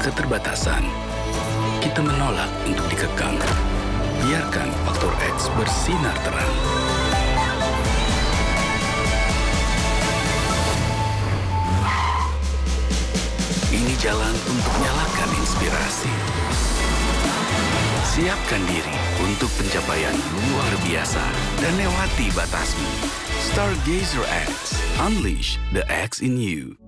keterbatasan. Kita menolak untuk dikekang. Biarkan faktor X bersinar terang. Ini jalan untuk nyalakan inspirasi. Siapkan diri untuk pencapaian luar biasa dan lewati batasmu. Stargazer X, unleash the X in you.